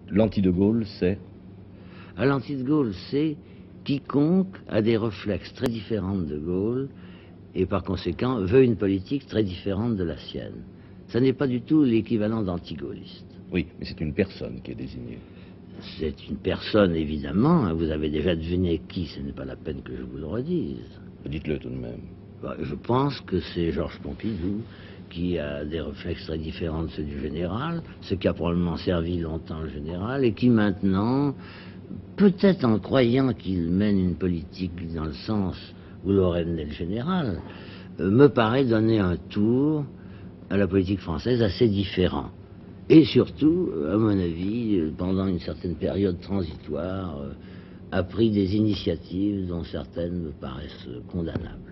L'anti-de Gaulle, c'est? À l'anti-de Gaulle, c'est quiconque a des réflexes très différents de Gaulle et par conséquent veut une politique très différente de la sienne. Ça n'est pas du tout l'équivalent d'anti-gaulliste. Oui, mais c'est une personne qui est désignée. C'est une personne, évidemment. Vous avez déjà deviné qui, ce n'est pas la peine que je vous le redise. Dites-le tout de même. Je pense que c'est Georges Pompidou qui a des réflexes très différents de ceux du général, ce qui a probablement servi longtemps le général, et qui maintenant, peut-être en croyant qu'il mène une politique dans le sens où l'aurait mené le général, me paraît donner un tour à la politique française assez différent. Et surtout, à mon avis, pendant une certaine période transitoire, a pris des initiatives dont certaines me paraissent condamnables.